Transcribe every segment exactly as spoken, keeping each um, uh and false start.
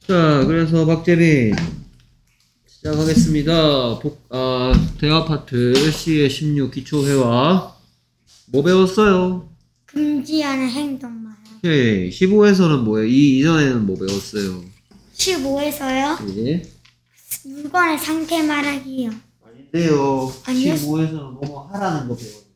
자, 그래서 박재빈 시작하겠습니다. 복, 아, 대화 파트 C의 십육 기초회화. 뭐 배웠어요? 금지하는 행동 말하기. 오케이. 십오에서는 뭐예요? 이 이전에는 뭐 배웠어요? 십오에서요? 네. 물건의 상태 말하기요. 아닌데요. 아니요? 십오에서는 뭐뭐 하라는 거 배웠는데요.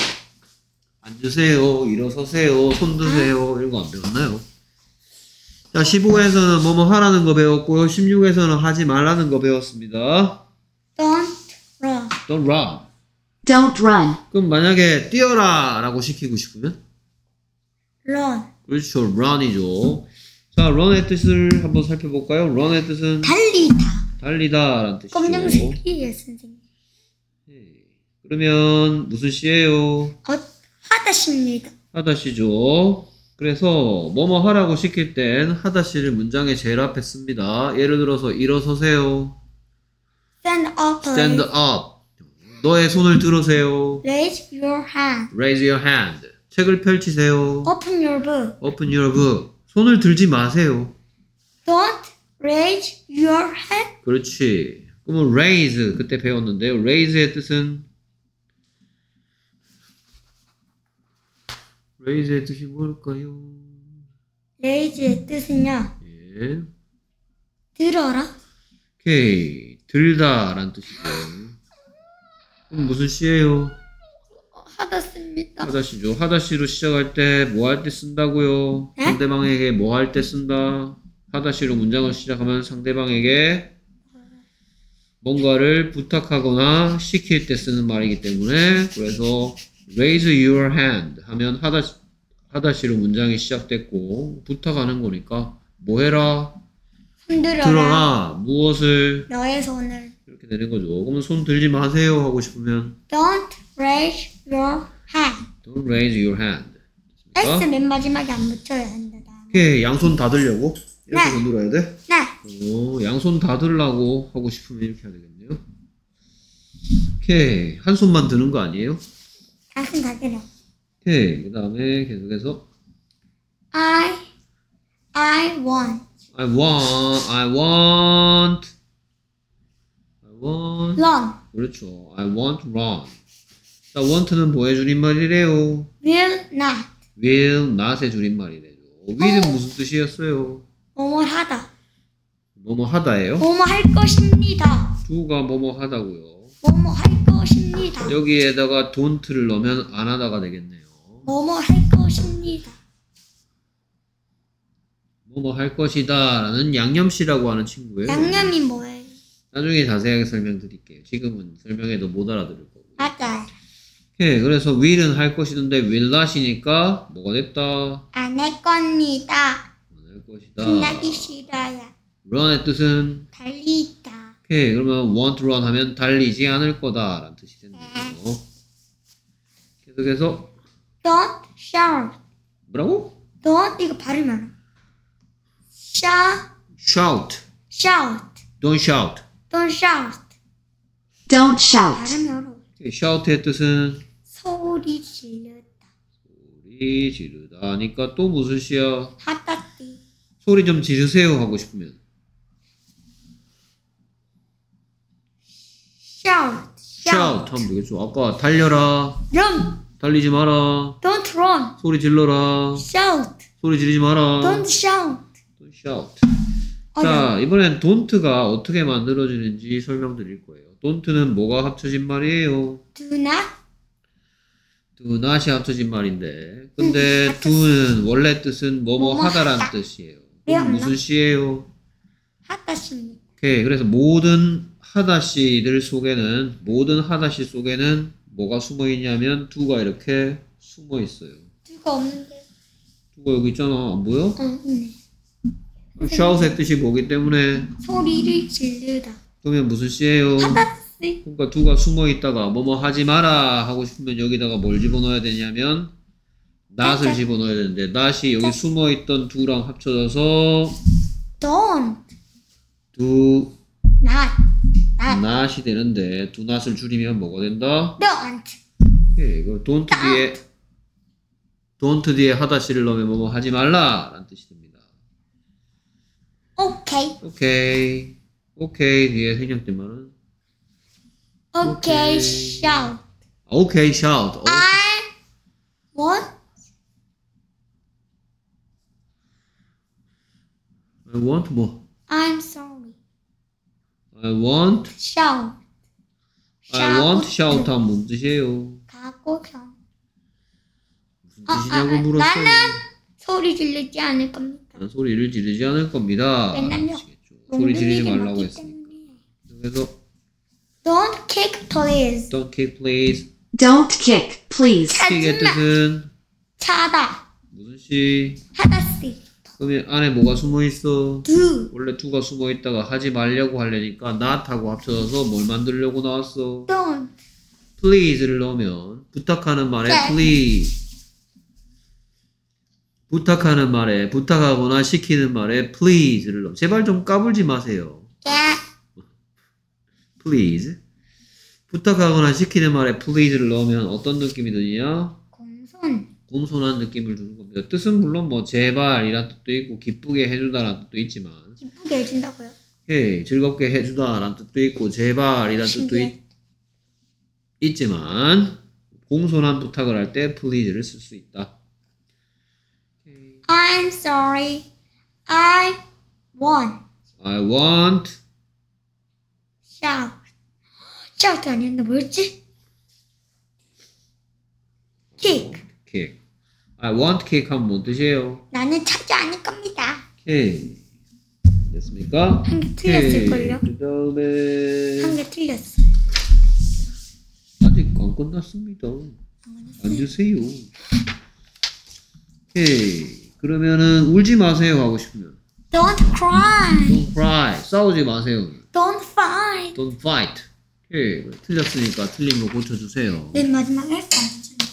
앉으세요, 일어서세요, 손 드세요, 이런 거 안 배웠나요? 자, 십오에서는 뭐뭐 하라는 거 배웠고요. 십육에서는 하지 말라는 거 배웠습니다. Don't run. Don't run. Don't run. 그럼 만약에 뛰어라 라고 시키고 싶으면? Run. 그렇죠. run이죠. 자, run의 뜻을 한번 살펴볼까요? run의 뜻은 달리다. 달리다 라는 뜻이죠. 검정색이에요, 선생님. 네. 그러면 무슨 시예요? 어, 하다십니다. 하다시죠. 그래서 뭐뭐 하라고 시킬 땐 하다시를 문장의 제일 앞에 씁니다. 예를 들어서 일어서세요. Stand up. Stand up. 너의 손을 들으세요. Raise your hand. Raise your hand. 책을 펼치세요. Open your book. Open your book. 손을 들지 마세요. Don't raise your hand. 그렇지. 그러면 raise 그때 배웠는데요. raise의 뜻은 raise의 뜻이 뭘까요? Raise의 뜻은요. 예. 들어라. 오케이. 들다 라는 뜻이죠. 그럼 무슨 시예요? 어, 하다십니다. 하다시죠. 하다시로 시작할 때 뭐 할 때 쓴다고요? 네? 상대방에게 뭐 할 때 쓴다? 하다시로 문장을 시작하면 상대방에게 뭔가를 부탁하거나 시킬 때 쓰는 말이기 때문에 그래서 raise your hand 하면 하다, 하다시로 문장이 시작됐고 부탁하는 거니까 뭐 해라? 손들어라. 들어라. 무엇을? 너의 손을. 이렇게 되는 거죠. 그러면 손 들지 마세요 하고 싶으면 Don't raise your hand. Don't raise your hand. S 맨 마지막에 안 붙여야 한다. 오케이. 양손 다 들려고? 이렇게 네. 건드려야 돼? 네. 오, 양손 다 들라고 하고 싶으면 이렇게 해야 되겠네요. 오케이. 한 손만 드는 거 아니에요? 가슴 다 들어. 오케이. 그 다음에 계속해서 I, I want. I want, I want, I want. Run. 그렇죠. I want run. 자, want는 뭐의 줄임말이래요? Will not. will not의 줄임말이래요. will은 무슨 뜻이었어요? 뭐뭐 하다. 뭐뭐 하다예요? 뭐뭐 할 것입니다. do가 뭐뭐 하다고요. 뭐뭐 할 것입니다. 여기에다가 don't를 넣으면 안 하다가 되겠네요. 뭐뭐 할 것입니다. 뭐뭐 할 것이다 라는 양념씨라고 하는 친구예요. 양념이 뭐예요? 나중에 자세하게 설명드릴게요. 지금은 설명해도 못 알아들을 거고. 맞아요. 오케이. 그래서 will은 할 것이던데 will not이니까 뭐가 됐다? 안 할 겁니다. 안 할 것이다. 신나기 싫어요. run의 뜻은 달리다. 오케이. 그러면 want run 하면 달리지 않을 거다 라는 뜻이 됐네요. 계속해서 Don't shout. 뭐라고? Don't 이거 발음하라. Shout. shout. Shout. don't shout. Don't shout. Don't shout. 발음이 어려워. 오케이. shout의 뜻은 소리 지르다. 소리 지르다 하니까 또 무슨 시야? 하다띠. 소리 좀 지르세요 하고 싶으면 Shout. shout 하면 되겠죠. 아까 달려라, Run. 달리지 마라, Don't run. 소리 질러라, Shout. 소리 지르지 마라. Don't shout. don't shout. 어, 자, 이번엔 don't가 어떻게 만들어지는지 설명드릴 거예요. don't는 뭐가 합쳐진 말이에요? Do not. do not이 합쳐진 말인데 근데 do는 원래 뜻은 뭐뭐 뭐뭐 하다라는 하다. 뜻이에요. 네, 그럼 무슨 시예요? 하다십니다. 오케이. 그래서 모든 하다시들 속에는 모든 하다시 속에는 뭐가 숨어 있냐면 do가 이렇게 숨어 있어요. 누가 없는데. do가 여기 있잖아. 안 보여? 응, 있네. shout의 뜻이 뭐기 때문에 소리를 지르다. 그러면 무슨 시예요? 하다씨. 그러니까 do가 숨어 있다가 뭐뭐 하지 마라 하고 싶으면 여기다가 뭘 집어넣어야 되냐면 not을 맞아. 집어넣어야 되는데 not이 여기 숨어 있던 do랑 합쳐져서 Don't. do Not. Not. not이 되는데 do not을 줄이면 뭐가 된다? Don't. 오케이. 이거 don't 뒤에 don't 뒤에 하다시를 넣으면 뭐뭐 하지 말라 라는 뜻이 됩니다. 오케이. 오케이. 오케이. 오케이 뒤에 생략된 말은 오케이. 오케이. shout. 오케이 shout. 오, I want I want 뭐? I'm sorry. I want shout. I want shout 하면 뭔 뜻이에요? 가고형. 무슨 아, 아, 뜻이냐고 아, 물었어요. 나는 소리 지르지 않을 겁니다. 난 소리를 지르지 않을 겁니다. 왜냐면 아시겠죠? 소리 지르지 몽둥이를 말라고 먹기 했으니까. 때문에. 그래서 Don't kick please. don't kick please. Don't kick, please. 킥의 하지마. 뜻은 차다. 무슨 시? 하다시. 그러면 안에 뭐가 숨어 있어? do. 원래 두가 숨어 있다가 하지 말려고 하려니까 not하고 합쳐져서 뭘 만들려고 나왔어? don't. please를 넣으면 부탁하는 말에 네. please. 부탁하는 말에 부탁하거나 시키는 말에 please를 넣어. 제발 좀 까불지 마세요. Yeah. please. 부탁하거나 시키는 말에 please를 넣으면 어떤 느낌이 드냐? 공손. 공손한 느낌을 주는 겁니다. 뜻은 물론 뭐 제발이란 뜻도 있고 기쁘게 해주다라는 뜻도 있지만 기쁘게 해준다고요. 예, 즐겁게 해주다라는 뜻도 있고 제발이란 뜻도 신기해. 있, 있지만 공손한 부탁을 할 때 please를 쓸 수 있다. I'm sorry. I want. I want shout. shout 아니었나 뭐였지? kick. kick. I want kick 하면 뭔 뜻이에요? 나는 차지 않을 겁니다. 오케이. 됐습니까? 한 개 틀렸을걸요? 그 다음에 한 개 틀렸어. 아직 안 끝났습니다. 앉으세요. 오케이. 그러면은 울지 마세요 하고 싶으면 Don't cry. Don't cry. 싸우지 마세요. Don't fight. Don't fight. 오케이. 틀렸으니까 틀린 거 고쳐주세요. 맨 마지막에 싸우지